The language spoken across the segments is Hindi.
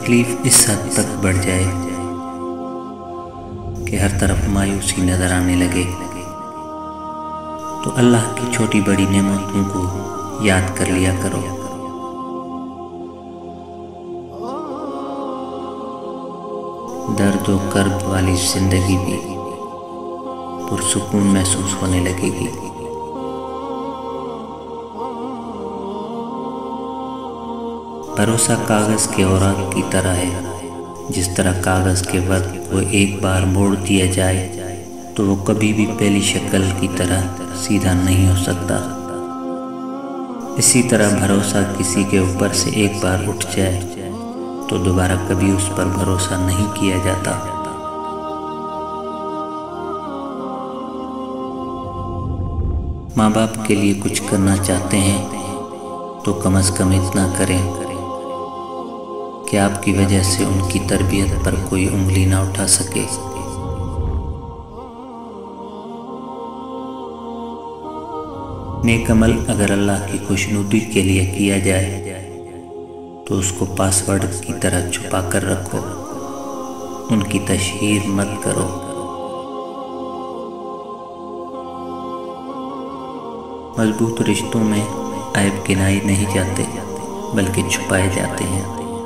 तकलीफ इस हद तक बढ़ जाए कि हर तरफ मायूसी नजर आने लगे, तो अल्लाह की छोटी बड़ी नेमतों को याद कर लिया करो। दर्द और कर्ब वाली जिंदगी भी पुरसुकून महसूस होने लगेगी। भरोसा कागज के औराक की तरह है। जिस तरह कागज के वर्क को एक बार मोड़ दिया जाए तो वो कभी भी पहली शक्ल की तरह सीधा नहीं हो सकता। इसी तरह भरोसा किसी के ऊपर से एक बार उठ जाए तो दोबारा कभी उस पर भरोसा नहीं किया जाता। माँ बाप के लिए कुछ करना चाहते हैं तो कम से कम इतना करें कि आपकी वजह से उनकी तरबियत पर कोई उंगली ना उठा सके। नेक अमल अगर अल्लाह की खुशनुदी के लिए किया जाए तो उसको पासवर्ड की तरह छुपा कर रखो, उनकी तशहीर मत करो। मजबूत रिश्तों में ऐब गिनाए नहीं जाते बल्कि छुपाए जाते हैं।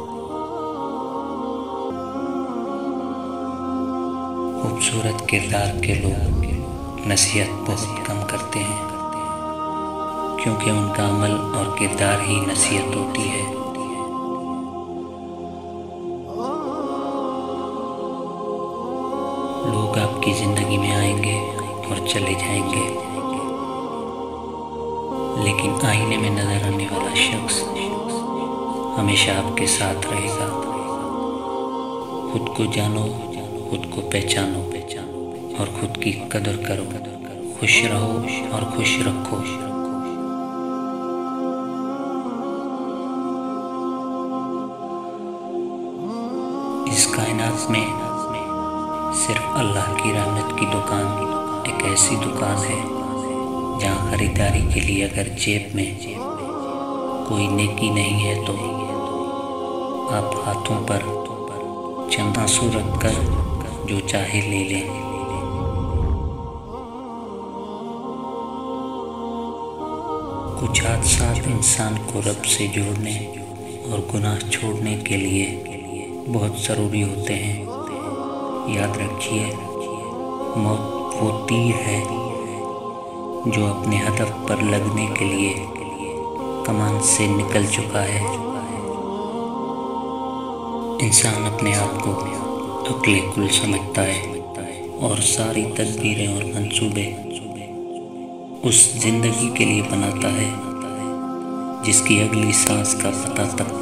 खूबसूरत किरदार के लोग नसीहत बहुत कम करते हैं, क्योंकि उनका अमल और किरदार ही नसीहत होती है। लोग आपकी जिंदगी में आएंगे और चले जाएंगे, लेकिन आईने में नजर आने वाला शख्स हमेशा आपके साथ रहेगा। खुद को जानो, खुद को पहचानो और खुद की कदर करो। खुश रहो और खुश रखो। इस कायनात में सिर्फ अल्लाह की रहमत की दुकान एक ऐसी दुकान है जहाँ खरीदारी के लिए अगर जेब में कोई नेकी नहीं है तो आप हाथों पर चंद आंसू रख कर जो चाहे ले लें। कुछ हादसात इंसान को रब से जोड़ने और गुनाह छोड़ने के लिए बहुत ज़रूरी होते हैं। याद रखिए, मौत वो तीर है जो अपने हदफ पर लगने के लिए कमान से निकल चुका है। इंसान अपने आप को अक्ले कुल समझता है और सारी तदबीरें और मंसूबे उस जिंदगी के लिए बनाता है जिसकी अगली सांस का पता तक